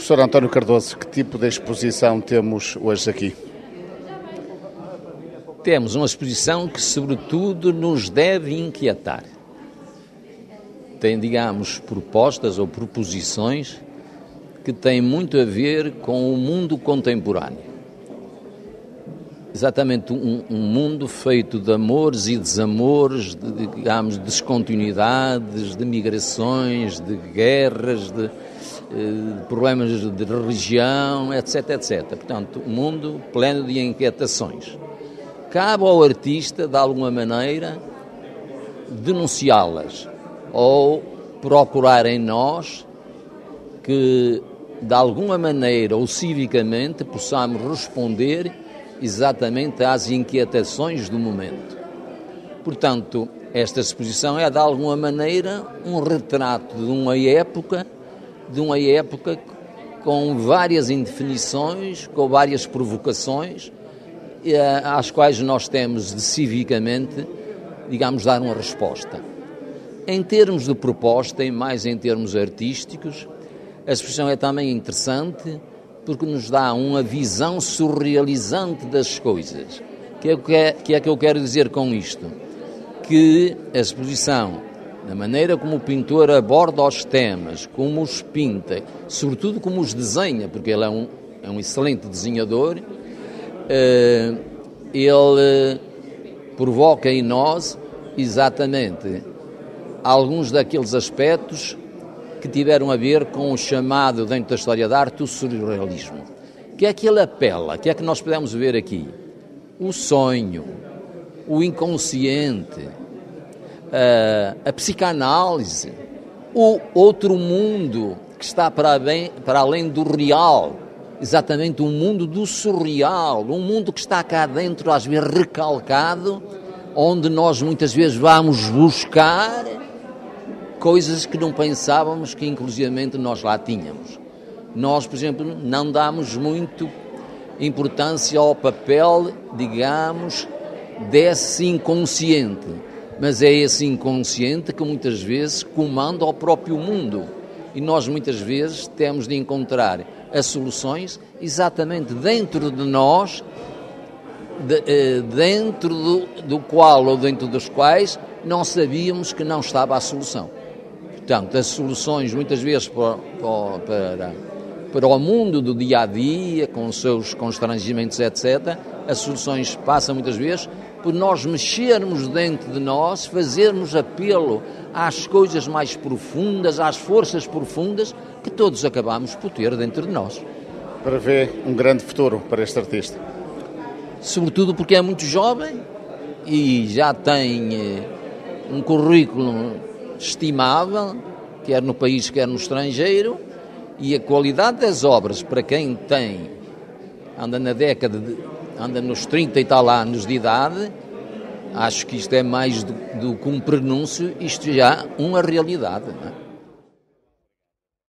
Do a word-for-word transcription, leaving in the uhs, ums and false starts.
Professor António Cardoso, que tipo de exposição temos hoje aqui? Temos uma exposição que, sobretudo, nos deve inquietar. Tem, digamos, propostas ou proposições que têm muito a ver com o mundo contemporâneo. Exatamente um, um mundo feito de amores e desamores, de, digamos, descontinuidades, de migrações, de guerras, de, de problemas de religião, etc, etcétera. Portanto, um mundo pleno de inquietações. Cabe ao artista, de alguma maneira, denunciá-las ou procurar em nós que, de alguma maneira ou civicamente, possamos responder exatamente às inquietações do momento. Portanto, esta exposição é, de alguma maneira, um retrato de uma época, de uma época com várias indefinições, com várias provocações, às quais nós temos de, civicamente, digamos, dar uma resposta. Em termos de proposta, e mais em termos artísticos, a exposição é também interessante porque nos dá uma visão surrealizante das coisas. Que é, que, é, que é que eu quero dizer com isto? Que a exposição, da maneira como o pintor aborda os temas, como os pinta, sobretudo como os desenha, porque ele é um, é um excelente desenhador, uh, ele provoca em nós exatamente alguns daqueles aspectos que tiveram a ver com o chamado, dentro da história da arte, o surrealismo. Que é que ele apela? Que é que nós podemos ver aqui? O sonho, o inconsciente, a, a psicanálise, o outro mundo que está para, bem, para além do real, exatamente um mundo do surreal, um mundo que está cá dentro, às vezes recalcado, onde nós muitas vezes vamos buscar coisas que não pensávamos que inclusivamente nós lá tínhamos. Nós, por exemplo, não damos muito importância ao papel, digamos, desse inconsciente, mas é esse inconsciente que muitas vezes comanda o próprio mundo e nós muitas vezes temos de encontrar as soluções exatamente dentro de nós, de, dentro do, do qual ou dentro dos quais não sabíamos que não estava a solução. Portanto, as soluções muitas vezes para, para, para o mundo do dia-a-dia, com os seus constrangimentos, etcétera, as soluções passam muitas vezes por nós mexermos dentro de nós, fazermos apelo às coisas mais profundas, às forças profundas que todos acabamos por ter dentro de nós. Para ver um grande futuro para este artista. Sobretudo porque é muito jovem e já tem um currículo estimável, quer no país, quer no estrangeiro, e a qualidade das obras, para quem tem, anda na década, de, anda nos trinta e tal anos de idade, acho que isto é mais do, do que um prenúncio, isto já é uma realidade, não é?